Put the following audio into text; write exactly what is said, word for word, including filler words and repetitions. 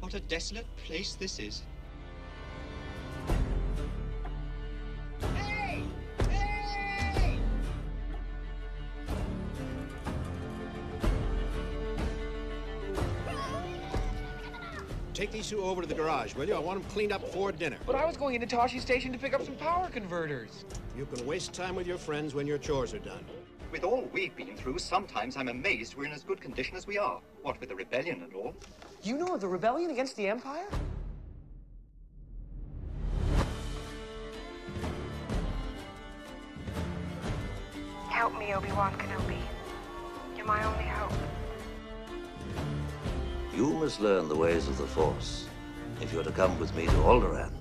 What a desolate place this is. Hey! Hey! Take these two over to the garage, will you? I want them cleaned up before dinner. But I was going into Toshi Station to pick up some power converters. You can waste time with your friends when your chores are done. With all we've been through, sometimes I'm amazed we're in as good condition as we are. What with the rebellion and all. You know of the rebellion against the Empire? Help me, Obi-Wan Kenobi. You're my only hope. You must learn the ways of the Force if you're to come with me to Alderaan.